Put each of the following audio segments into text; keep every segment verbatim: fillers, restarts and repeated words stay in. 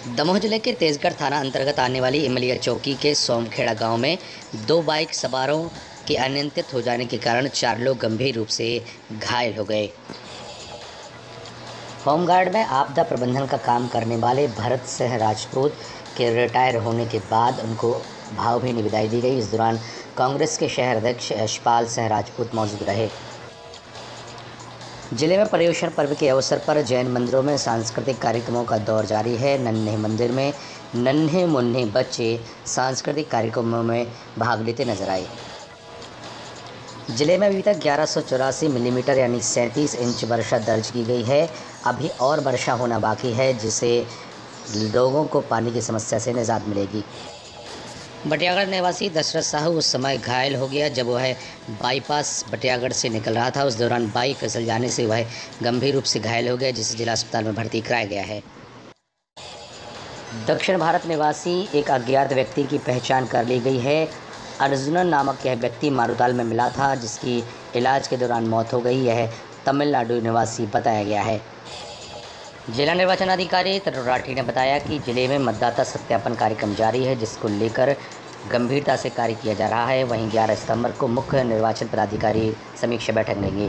दमोह जिले के तेजगढ़ थाना अंतर्गत आने वाली इमलिया चौकी के सोमखेड़ा गांव में दो बाइक सवारों के अनियंत्रित हो जाने के कारण चार लोग गंभीर रूप से घायल हो गए। होमगार्ड में आपदा प्रबंधन का काम करने वाले भरत सिंह राजपूत के रिटायर होने के बाद उनको भावभीनी विदाई दी गई। इस दौरान कांग्रेस के शहर अध्यक्ष यशपाल सिंह राजपूत मौजूद रहे। जिले में पर्युषण पर्व के अवसर पर जैन मंदिरों में सांस्कृतिक कार्यक्रमों का दौर जारी है। नन्हे मंदिर में नन्हे मुन्ने बच्चे सांस्कृतिक कार्यक्रमों में भाग लेते नजर आए। जिले में अभी तक ग्यारह सौ चौरासी मिलीमीटर यानी सैंतीस इंच वर्षा दर्ज की गई है। अभी और वर्षा होना बाकी है, जिससे लोगों को पानी की समस्या से निजात मिलेगी। बटियागढ़ निवासी दशरथ साहू उस समय घायल हो गया जब वह बाईपास बटियागढ़ से निकल रहा था। उस दौरान बाइक फिसल जाने से वह गंभीर रूप से घायल हो गया, जिसे जिला अस्पताल में भर्ती कराया गया है। दक्षिण भारत निवासी एक अज्ञात व्यक्ति की पहचान कर ली गई है। अर्जुनन नामक यह व्यक्ति मारूताल में मिला था, जिसकी इलाज के दौरान मौत हो गई। यह तमिलनाडु निवासी बताया गया है। जिला निर्वाचन अधिकारी तरुण राठी ने बताया कि जिले में मतदाता सत्यापन कार्यक्रम जारी है, जिसको लेकर गंभीरता से कार्य किया जा रहा है। वहीं ग्यारह सितंबर को मुख्य निर्वाचन पदाधिकारी समीक्षा बैठक लेंगे।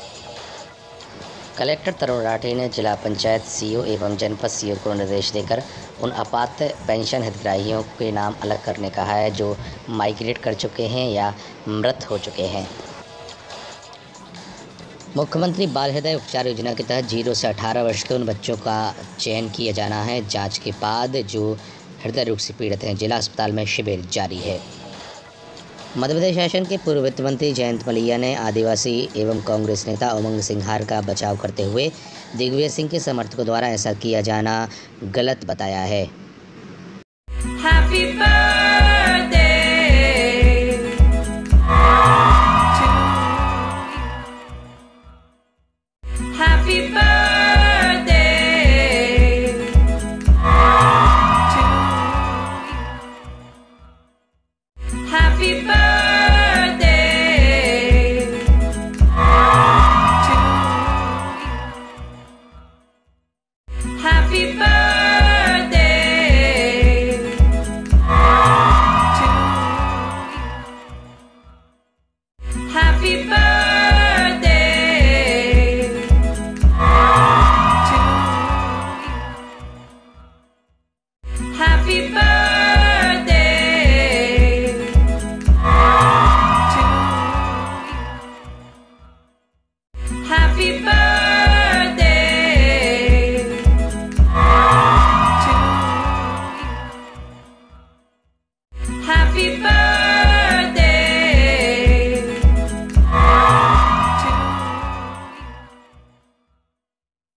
कलेक्टर तरुण राठी ने जिला पंचायत सीईओ एवं जनपद सीईओ को निर्देश देकर उन अपात्र पेंशन हितग्राहियों के नाम अलग करने कहा है जो माइग्रेट कर चुके हैं या मृत हो चुके हैं। मुख्यमंत्री बाल हृदय उपचार योजना के तहत जीरो से अठारह वर्ष के उन बच्चों का चयन किया जाना है जांच के बाद जो हृदय रोग से पीड़ित हैं। जिला अस्पताल में शिविर जारी है। मध्य प्रदेश शासन के पूर्व वित्त मंत्री जयंत मलैया ने आदिवासी एवं कांग्रेस नेता उमंग सिंघार का बचाव करते हुए दिग्विजय सिंह के समर्थकों द्वारा ऐसा किया जाना गलत बताया है। Happy birthday Happy birthday Happy birthday Happy birthday Happy birthday Happy birthday Happy birthday Happy birthday